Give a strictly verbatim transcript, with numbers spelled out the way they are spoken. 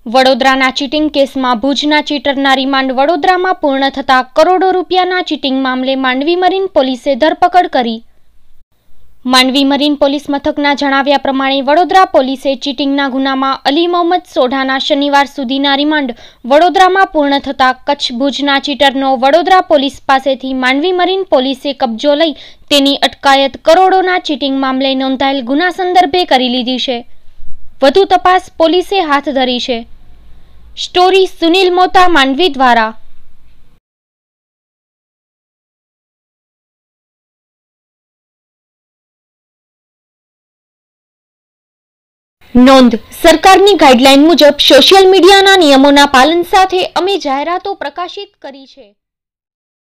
વડોદરાના ચીટિંગ કેસમાં ભુજના ચીટરના રિમાન્ડ વડોદરામાં પૂર્ણ થતા કરોડો રૂપિયાના ચીટિંગ મામલે માંડવી મરીન પોલીસે ધરપકડ કરી। માંડવી મરીન પોલીસ મથકના જણાવ્યા પ્રમાણે વડોદરા પોલીસે ચીટિંગના ગુનામાં અલી મોહમ્મદ સોઢાના શનિવાર સુધીના રિમાન્ડ વડોદરામાં પૂર્ણ થતા કચ્છ ભુજના ચીટરનો વડોદરા પોલીસ પાસેથી માંડવી મરીન પોલીસે કબજો લઈ તેની અટકાયત કરોડોના ચીટિંગ મામલે નોંધાયેલ ગુના સંદર્ભે કરી લીધી છે। વધુ તપાસ પોલીસે હાથ ધરી છે। સ્ટોરી સુનિલ મોતા માંડવી દ્વારા। નોંધ: સરકારની ગાઈડલાઈન મુજબ સોશિયલ મીડિયાના નિયમોના પાલન સાથે અમે જાહેરાતો પ્રકાશિત કરી છે।